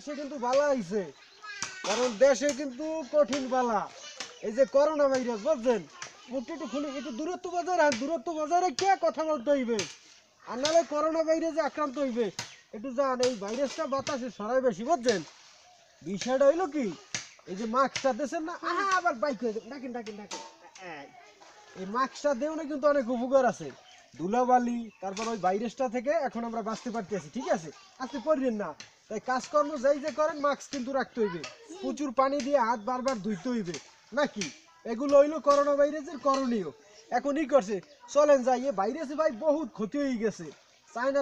দেশে কিন্তু বালা হইছে, কারণ দেশে কিন্তু কঠিন বালা। এই যে করোনা ভাইরাস, বুঝছেন? মুখটা একটু খুলে একটু দূরত্ব বজায় রাখ, দূরত্ব বজায় রেখে কথা বলতে হইবে, আর নাহলে করোনা ভাইরাসে আক্রান্ত হইবে। একটু যান, এই ভাইরাসটা বাতাসে ছড়ায় বেশি, বুঝছেন? বিষয়টা হইলো কি, এই যে মাস্কটা দিয়েছেন না, আবার বাইক হয়ে ডাকেন ডাকেন ডাকেন, এই মাস্কটা দেও না কিন্তু অনেক উপকার আছে। ধুলাবালি, তারপর ওই ভাইরাসটা থেকে এখন আমরা বাঁচতে পারতেছি, ঠিক আছে? আজকে পড়লেন না, তাই কাজকর্ম যাই যে করেন মাস্ক কিন্তু রাখতে হইবে, প্রচুর পানি দিয়ে হাত বারবার ধুইতে হইবে, নাকি? এগুলো হইলো করোনা ভাইরাসের করণীয়। এখন ই করছে, চলেন যাই, এ ভাইরাসে ভাই বহুত ক্ষতি হয়ে গেছে। চায়না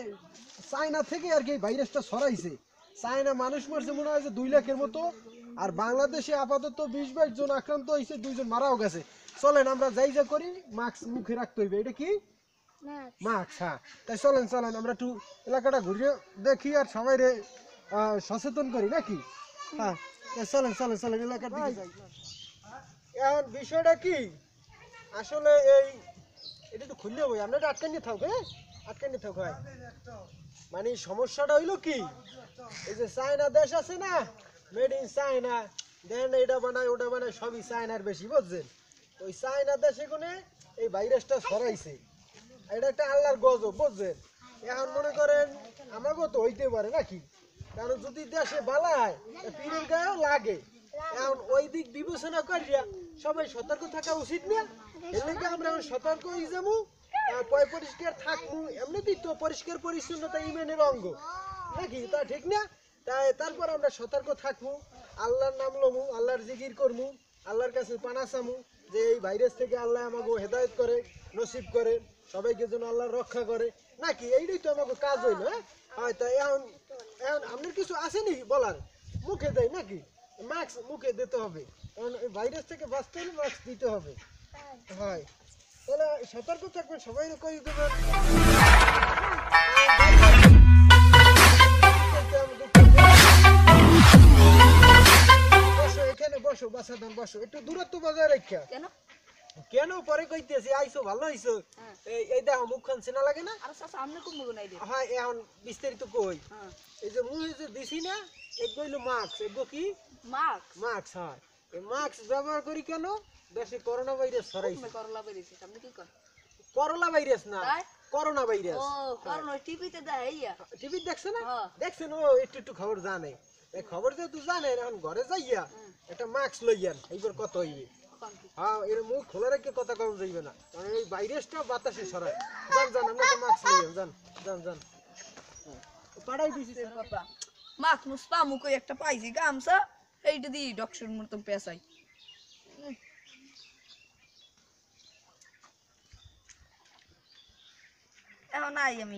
থেকে আর কি এই ভাইরাসটা ছড়াইছে। চায়না মানুষ মরছে মনে হয় যে 2 লাখের মতো, আর বাংলাদেশে আপাতত 20-22 জন আক্রান্ত হয়েছে, 2 জন মারাও গেছে। চলেন আমরা যাই যা করি, মাস্ক মুখে রাখতে হইবে। এটা কি মাস্ক? হ্যাঁ, তাই চলেন চলেন আমরা একটু এলাকাটা ঘুরে দেখি আর সবাই সচেতন করি, নাকি? হ্যাঁ, চলেন চলেন চলেন এলাকার দিকে যাই। এখন বিষয়টা কি, আসলে এটা একটু খুললে বই, আমরা এটা আটকে নিয়ে থাকবে, আটকে নিয়ে থাক। হয় মানে সমস্যাটা হইলো কি, এই যে চায়না দেশ আছে না, মেড ইন চায়না, দেন এটা বানায় ওটা বানায়, সবই চায়নার বেশি, বুঝছেন? ওই চায়না দেশে কোনে এই ভাইরাসটা ছড়াইছে। এটা একটা আল্লাহর গজব, বুঝছেন? এখন মনে করেন আমাকেও তো হইতে পারে, নাকি? কারণ যদি দেশে বালায় পীরের গায়েও লাগে। এখন ওই দিক বিবেচনা করিয়া সবাই সতর্ক থাকা উচিত না? এর লেগে আমরা সতর্ক হয়ে যাবো, পরিষ্কার থাকবো। এমনিতেই তো পরিষ্কার পরিচ্ছন্নতা ইমানের অঙ্গ, নাকি? তা ঠিক না? তাই তারপর আমরা সতর্ক থাকবো, আল্লাহর নাম লমু, আল্লাহর জিকির করবো, আল্লাহর কাছে পানা চামু যে এই ভাইরাস থেকে আল্লাহ আমাকে হেদায়েত করে, নসিব করে, সবাইকে যেন আল্লাহ রক্ষা করে, নাকি? এইটাই তো আমাকে কাজ হইল। হ্যাঁ, তাই এখন এখন আপনার কিছু আছে নি বলার? মুখে দেয় নাকি? মাস্ক মুখে দিতে হবে, কারণ এই ভাইরাস থেকে বাঁচতে হলে মাস্ক দিতে হবে। হয়, তাহলে সতর্ক থাকবেন, সবাই কই দেবেন। বসো এখানে, বসো বাসাদান, বসো, একটু দূরত্ব বজায় রাখা। কেন পরে কইতেছি, আইছো ভালো হইছো। এই দেখো মুখখান চেনা লাগে না? হ্যাঁ, এখন বিস্তারিত কই। এই যে মুই যে দিছি না, এগুলো হইলো মাস্ক। এগুলো কি মাস্ক? হয়, এই মাস্ক ব্যবহার করি কেন? দেশে করোনা ভাইরাস ছড়াইছে। করোনা ভাইরাস না, করোনা ভাইরাস। টিভি দেখছ না? দেখছেন? ও একটু একটু খবর জানে। এই খবর যেহেতু জানে, এখন ঘরে যাইয়া একটা মাস্ক লইয়ান, এইবার কত হইবে। হ্যাঁ, এর মুখ খোলা রেখে কথা কম যাইবে না, কারণ এই ভাইরাসটা বাতাসে ছড়ায়। যান যান, আমরা তো মাস্ক লইয়ান, যান যান যান। পাড়াই দিছি বাবা, মাছ মুস পামু কই একটা পাইছি গামছা, এইটা দি ডক্টর মতন পেছাই। এখন আই আমি।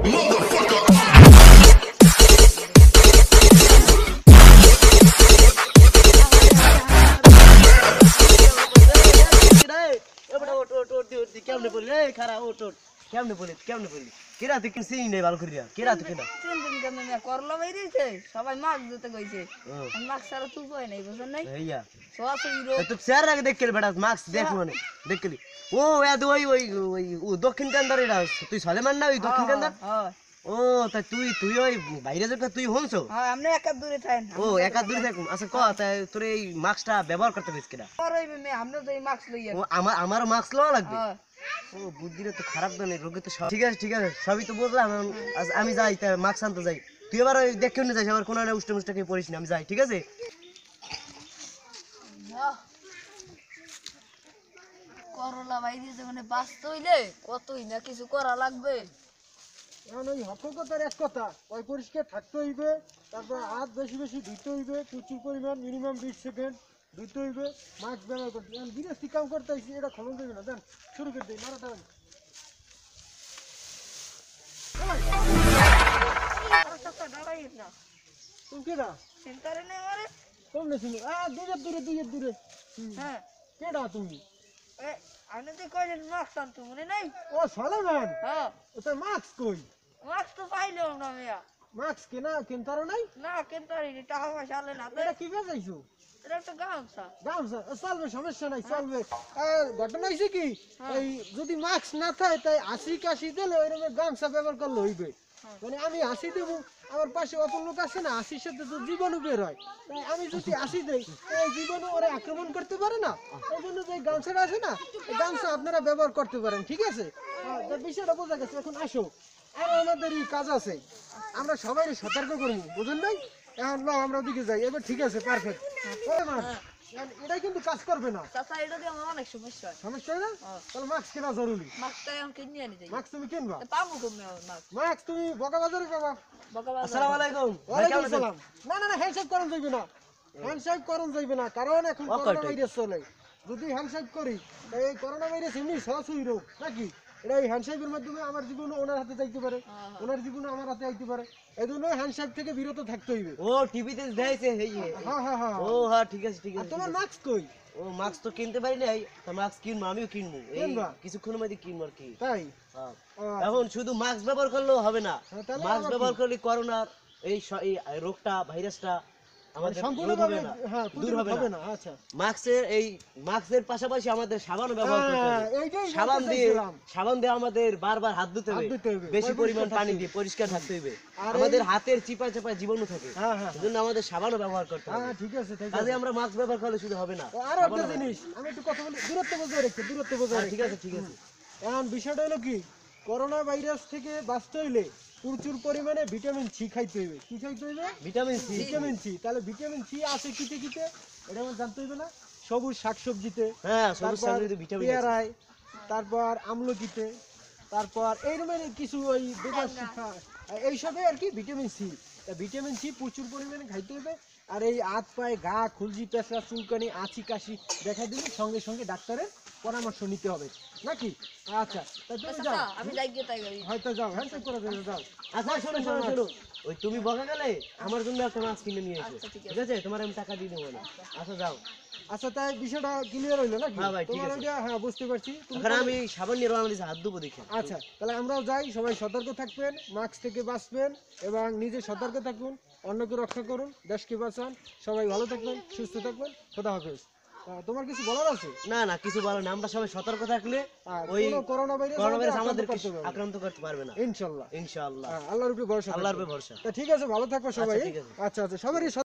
কেমনে বলি খারা ওট কেমনে বলি কেরা তুই কিন্তু চিনি নাই ভালো করিয়া, কেরা তুই কেনা তিন কেন না করলা বাইরেছে, সবাই মাছ দিতে কইছে, মাছ ছাড়া তুই কই নাই, বুঝছেন নাই? এইয়া সরাসরি রোগ। তো চেহারা আগে দেখলি বেটা, মাস্ক দেখ মানে দেখলি। ও এদ ওই ওই ওই ও দক্ষিণ কান্দার, এটা তুই সলেমান না? ওই দক্ষিণ কান্দার। ও তা তুই ওই বাইরে যে তুই হনছো? হ্যাঁ, আমরা একা দূরে থাকেন। ও একা দূরে থাকুম। আচ্ছা ক, তোর এই মাস্কটা ব্যবহার করতে পারিস কিনা? করইবে মে, আমরা তো এই মাস্ক লইয়া। ও আমারও মাস্ক লওয়া লাগবে। ও বুদ্ধিটা তো খারাপ তো নেই, রোগে তো সব ঠিক আছে, ঠিক আছে, সবই তো বুঝলাম। আমি যাই, তা মাস্ক আনতে যাই। তুই এবার ওই দেখে নিয়ে যাইস, আবার কোনো উষ্টা খেয়ে পড়িস না। আমি যাই, ঠিক আছে? করলা বাইরে মানে বাঁচতে হইলে কতই না কিছু করা লাগবে। এখন ওই হকতার এক কথা, ওই পরিষ্কার থাকতে হইবে, তারপর হাত বেশি বেশি ধুইতে হইবে, প্রচুর পরিমাণ, মিনিমাম 20 সেকেন্ড ধুইতে হইবে, মাস্ক ব্যবহার করতে। এখন বিদেশি কাম করতে হইছি, এটা খবর দেবে না। দেন শুরু করে দিই, মারাটা তুমি কেডা? সেন্টারে নেই মারে। তোমরা শুনো, দূরে দূরে দূরে দূরে। হ্যাঁ, কেডা তুমি? আমি তো কইলেন মাস্ক আনতে মনে নাই? ও সলেমান। হ্যাঁ, ওটা মাস্ক কই? মাস্ক তো পাইলাম না মিয়া। মাস্ক কেনারও নাই? না কেনতারি টাকা পয়সা আলে না। এটা কি বেচাইছো? এটা একটা গামছা। গামছা চলবে, সমস্যা নাই, চলবে। আর ঘটনা হয়েছে কি, এই যদি মাস্ক না থাকে তাই 80-80 দিলে ওইরকম গামছা ব্যবহার করলে হইবে। মানে আমি হাসি দেবো, আমার পাশে অপর লোক আছে না, হাসির সাথে তো জীবাণু বের হয়, তাই আমি যদি হাসি দেই এই জীবাণু ওরা আক্রমণ করতে পারে না, এই জন্য যে গামছাটা আছে না, এই গামছা আপনারা ব্যবহার করতে পারেন, ঠিক আছে? তো বিষয়টা বোঝা গেছে। এখন আসো, আর আমাদেরই কাজ আছে, আমরা সবাই সতর্ক করবো, বুঝলেন ভাই? এখন নাও আমরা ওদিকে যাই, এবার ঠিক আছে, পারফেক্ট। এটাই কিন্তু কাজ করবে না, চাচা এটা দিয়ে আমার অনেক সমস্যা হয়। সমস্যা হয় না? তাহলে মাস্ক কেনা জরুরি। মাস্কটা এখন কিনে আনি যাই। মাস্ক তুমি কিনবা? পাবো কমে মাস্ক। মাস্ক তুমি বকা বাজারে পাবা। বকাবাজ আসসালামু আলাইকুম ভাই, ওয়ালাইকুম কেমন আছেন? আসসালাম। না না না, হ্যান্ডশেক করুন যাইবে না, হ্যান্ডশেক করুন যাইবে না, কারণ এখন ও করোনা কয়টাই? ভাইরাস চলে। যদি হ্যান্ডশেক করি তাই এই করোনা ভাইরাস এমনি সরাসরি রোগ নাকি, এটা এই হ্যান্ডশেকের মাধ্যমে আমার জীবন ওনার হাতে যাইতে পারে, ওনার জীবন আমার হাতে আইতে পারে, এই জন্য হ্যান্ডশেক থেকে বিরত থাকতে হইবে। ও টিভিতে দেখাইছে এই হ্যাঁ হ্যাঁ হ্যাঁ। ও হ্যাঁ ঠিক আছে ঠিক আর আছে তোমার মাস্ক কই? ও মাস্ক তো কিনতে পারি নাই, তা মাস্ক কিনবো, আমিও কিনবো এই কিনবা? কিছুক্ষণের মধ্যে কিনবো আর কি। তাই? হ্যাঁ। আচ্ছা। এখন শুধু মাস্ক ব্যবহার করলেও হবে না, হ্যাঁ, তাহলে মাস্ক আবার কি? ব্যবহার করলে করোনার এই রোগটা ভাইরাসটা আমাদের রোধ সম্পূর্ণভাবে হবে না, হ্যাঁ দূর প্রতিরোধ হবে হবে না। না। আচ্ছা মাস্কের পাশাপাশি আমাদের সাবানও ব্যবহার করতে হ্যাঁ, হবে। এইটাই বলতে সাবান দিয়ে চাইছিলাম। আমাদের বারবার হাত ধুতে হাত হবে, ধুতে হবে, বেশি পরিমাণ পরিষ্কার পানি থাকতে দিয়ে পরিষ্কার থাকতে হবে। আর আমাদের এই- হাতের চিপায় চিপায় জীবাণু থাকে, হ্যাঁ হ্যাঁ এজন্য আমাদের সাবানও ব্যবহার করতে হবে। হ্যাঁ, ঠিক আছে ঠিক কাজে আছে। আমরা মাস্ক ব্যবহার করলে শুধু হবে না, আর একটা জিনিস আমি একটু কথা বলি, দূরত্ব বজায় রাখতে, দূরত্ব বজায় হ্যাঁ, ঠিক রাখতে। আছে ঠিক আছে। এখন বিষয়টা হলো কি, করোনা ভাইরাস থেকে বাঁচতে হইলে প্রচুর পরিমাণে ভিটামিন সি খাইতে হইবে। কি খাইতে হইবে? Vitamin C, vitamin C. তাহলে ভিটামিন সি আছে কিতে কিতে, এটা আমার জানতে হইবে না? সবুজ শাকসবজিতে, হ্যাঁ সবুজ তারপর শাকসবজিতে ভিটামিন আছে। পেয়ারায়, তারপর আমলকিতে, তারপর এইরকম কিছু ওই বেকার শিখা, এইসবে আর কি ভিটামিন সি। ভিটামিন সি প্রচুর পরিমাণে খাইতে হবে। আর এই হাত পায়ে ঘা, খুলজি, পেঁচা, চুলকানি, আঁচি, কাশি দেখা দিলে সঙ্গে সঙ্গে ডাক্তারের পরামর্শ নিতে হবে নাকি? আচ্ছা, তা তুমি চাচা যাও, আমি যাই গিয়ে তাই করি। হয়তো যাও, হ্যান্ডশেক করে দেবে, যাও। আচ্ছা শোনো শোনো শোনো, ওই তুমি বকা গেলে আমার জন্য একটা মাছ কিনে নিয়ে এসো, আচ্ছা, ঠিক ঠিক আছে? তোমার আমি টাকা দিয়ে দেবো না। আচ্ছা যাও, আচ্ছা, তাই বিষয়টা ক্লিয়ার হইলো নাকি? হ্যাঁ ভাই, ঠিক তোমার আছে। ওইটা, হ্যাঁ বুঝতে পারছি। তুমি এখন আমি সাবান নিয়ে রওনা দিয়েছি, হাত ধুবো দেখে। আচ্ছা, তাহলে আমরাও যাই, সবাই সতর্ক থাকবেন, মাস্ক থেকে বাঁচবেন এবং নিজে সতর্ক থাকুন, অন্যকে রক্ষা করুন, দেশকে বাঁচান, সবাই ভালো থাকবেন, সুস্থ থাকবেন, খোদা হাফেজ। তোমার কিছু বলার আছে? না না কিছু বলো না, আমরা সবাই সতর্ক থাকলে আর ওই কোনো করোনা ভাইরাস করোনাভাইরাস আমাদের আমাদেরকে করতে পারবে না। আক্রান্ত করতে পারবে না ইনশাল্লাহ। ইনশাআল্লাহ। আল্লাহর উপরে ভরসা আল্লাহর রাখবেন। উপরে ভরসা। তা ঠিক আছে, ভালো থাকো সবাই। ঠিক আছে। আচ্ছা আচ্ছা, সবারই